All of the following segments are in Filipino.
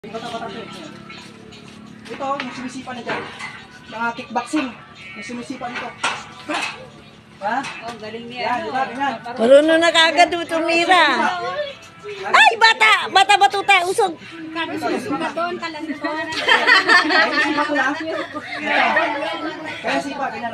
Ito, yung sumisipa na dyan. Mga kickboxing. Yung sumisipa nito. Ha? Oh, galing niya. Yan, diba? Ganyan. Marunong na kagad tumira. Ay, bata! Bata batuta, usog. Susuga doon, talantuan. Ay, sipa ko lang. Kaya sipa, ganyan o.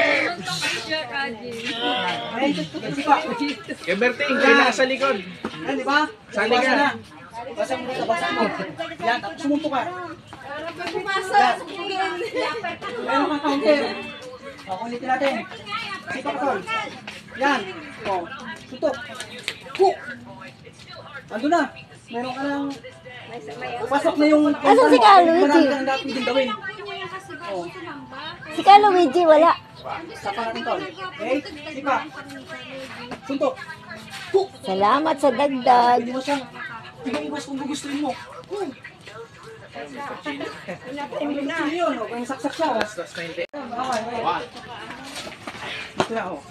Ay, sipa. Kay Berting, kaya sa likod. Yan, di ba? Sali ka. Basa mo dito, basa mo. Yan, tapos sumunto ka. Pumasok. Meron kang counter. O, ulitin natin. Sipa ka, tol. Yan. O, tutok. Hook. Ando na. Meron ka ng... Pasok na yung... Asan si Carlo, Marami Luigi? ka nang pwedeng gawin. O, Si Carlo Luigi, wala. sapa natin, tol. Okay? Sipa. Suntok. Hook. Salamat sa dagdag. Hindi mo siyang... Ibang-ibos kung gugustuhin mo. Hindi yun, o. Kung saksak siya, o. Ito na, o.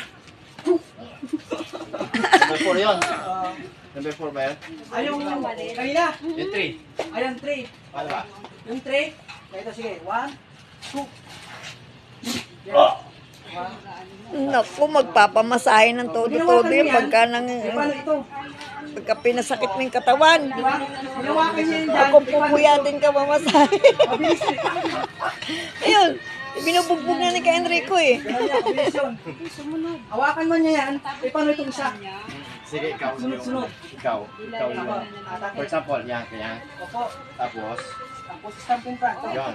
Number 4 yun. Number 4 ba yan? Ay, yung kanina. Yung 3. Ayan, 3. Ano ba? Yung 3. Ito, sige. 1, 2. Yan. Naku, magpapamasahe ng todo-todo yung pagka, Paano ito? pagka pinasakit mo yung katawan. Diba? Hinawakan niya yun dyan. Ako pupuyatin ka mamasahe. Mabilis eh. Ayun, binubugbog na ni ka Enrico eh. Ganun yan, mabilis yun. Hawakan mo niya yan. Paano itong isa? Sige, ikaw. Sunod-sunod. Ikaw yun. Atake. For example, yan, kaya. Opo. Tapos, Tapos stamping front. yun.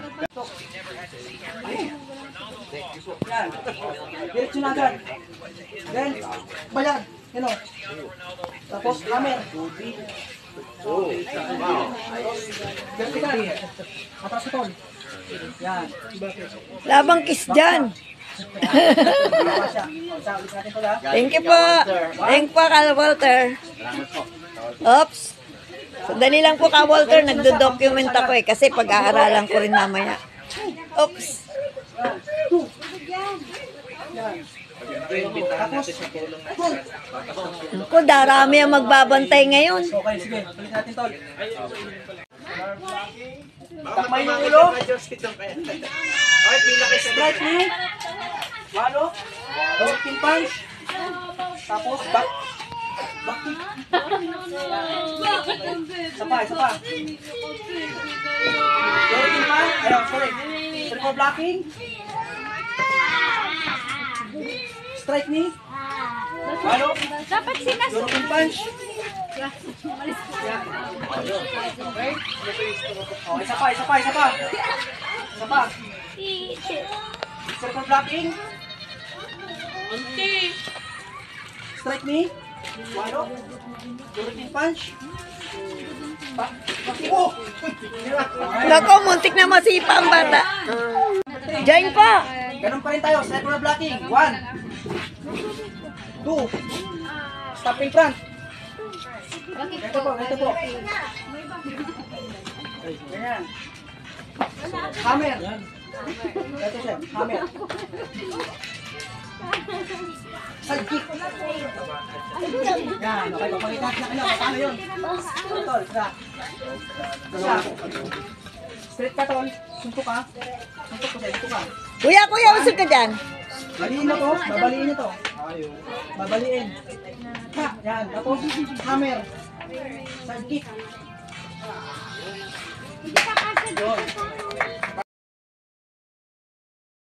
Yan. Diretso na agad. Then, bayad. Yan o. Tapos, hammer. Oh, wow. Vertical. Atas ito. Yan. Labang kiss dyan. Bawa siya. Isa, ulit natin pala. Thank you po. Thank you po, Ka Walter. Salamat po. Oops. Sandali lang po, Ka Walter. Nagdo-document ako eh. Kasi pag-aaralan ko rin mamaya. Oops. Yan. Tapos, pull. Ako, darami ang magbabantay ngayon. Okay, sige. Ulit natin tol. Takmay yung ulo. Strike knee. Walo. Dolphin punch. Tapos, back kick. Isa pa, isa pa. Dolphin punch. Ayun, sorry. Triple blocking. Strike knee. Walo. Dapat sinasok. Dolphin punch. Okay? Oh, isa pa, isa pa, isa pa. Isa pa. Circle blocking. Strike knee. Walo. Dolphin punch. Oh! Nako, muntik na masipa ang bata. Join pa. Ganun pa rin tayo. Circle blocking. 1. 2. Stop in front. Ito po, ito po. Ganyan. Hammer. Ito siya, hammer. Side kick. Yan, okay, papakita na kayo. Paano yun? Tol, isa. Isa. Straight ka, tol. Suntok ka. Suntok ko sa'yo, suntok ka. Kuya, usog ka dyan. Baliin mo to, babaliin nyo to. Babaliin. Ha, yan. Tapos, hammer. Side kick.